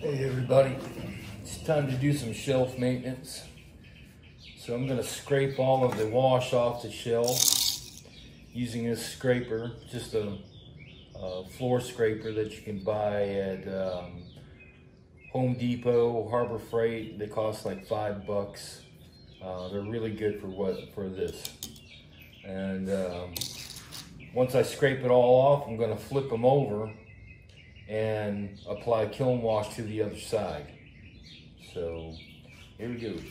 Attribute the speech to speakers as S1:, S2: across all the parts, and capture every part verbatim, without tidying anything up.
S1: Hey everybody, it's time to do some shelf maintenance. So I'm going to scrape all of the wash off the shelf using this scraper, just a, a floor scraper that you can buy at um, Home Depot, Harbor Freight. They cost like five bucks. Uh, they're really good for what for this. And um, once I scrape it all off, I'm going to flip them over and apply kiln wash to the other side. So here we go.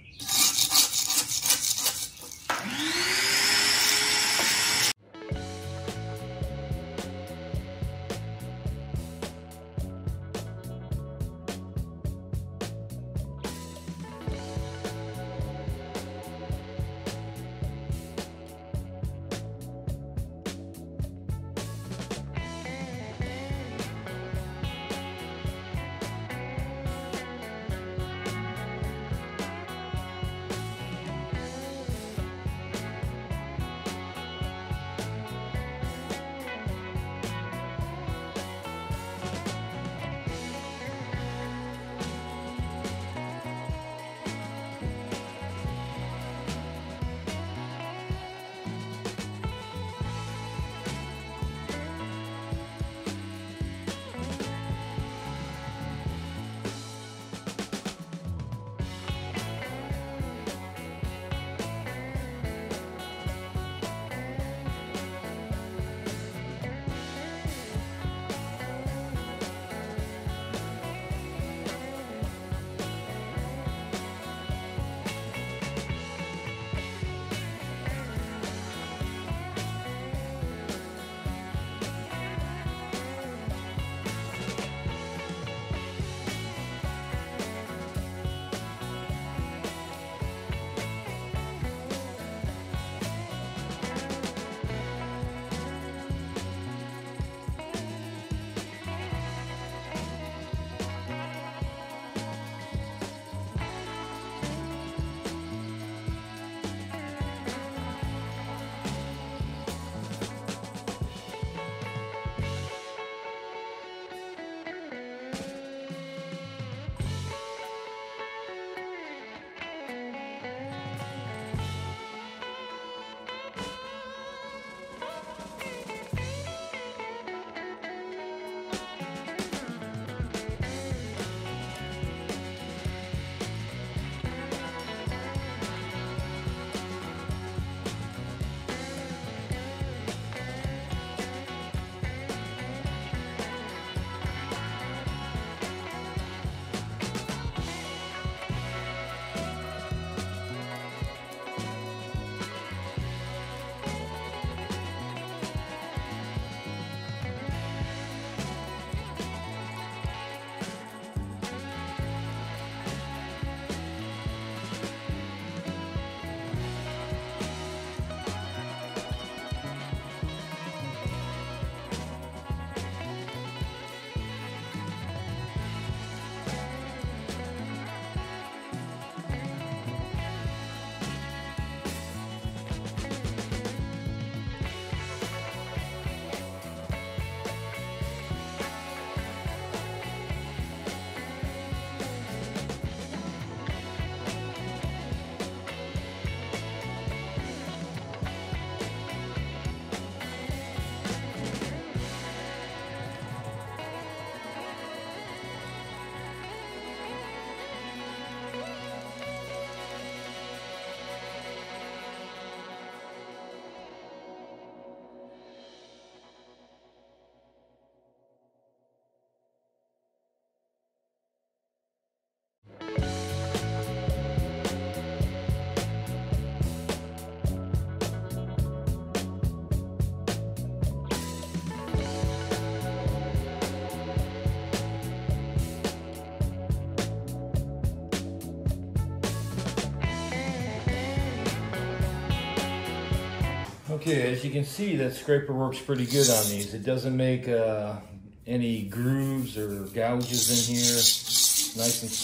S1: Okay, as you can see, that scraper works pretty good on these. It doesn't make uh, any grooves or gouges in here. It's nice and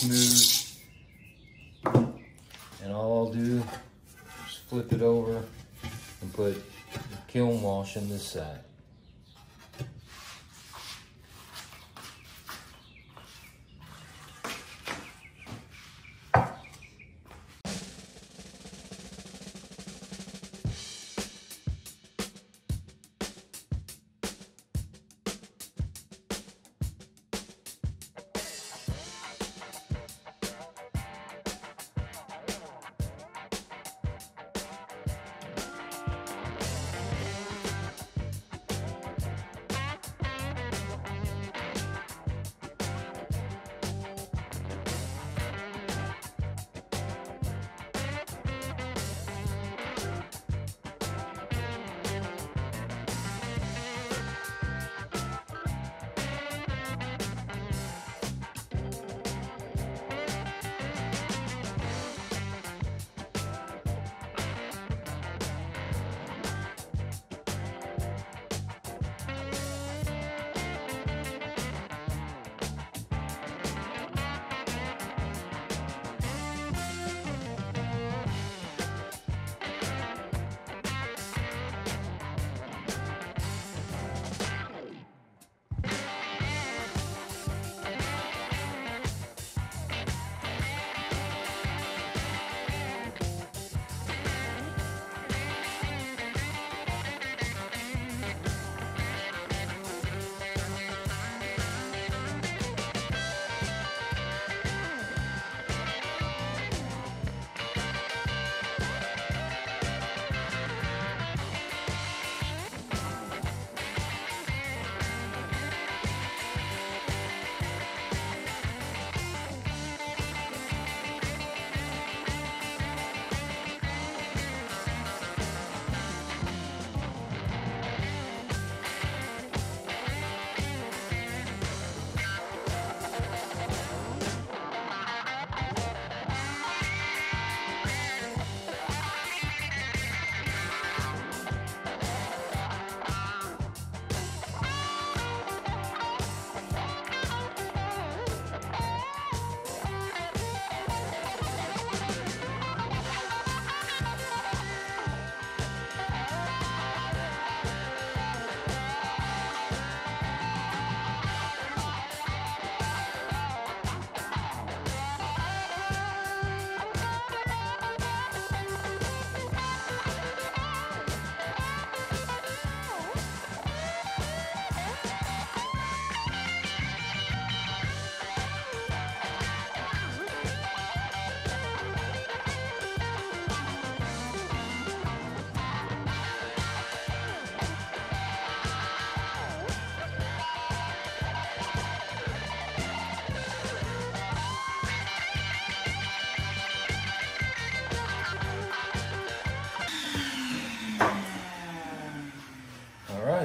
S1: smooth. And all I'll do is flip it over and put kiln wash on this side.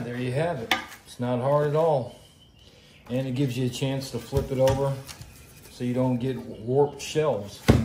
S1: right, there you have it. It's not hard at all. And it gives you a chance to flip it over so you don't get warped shelves.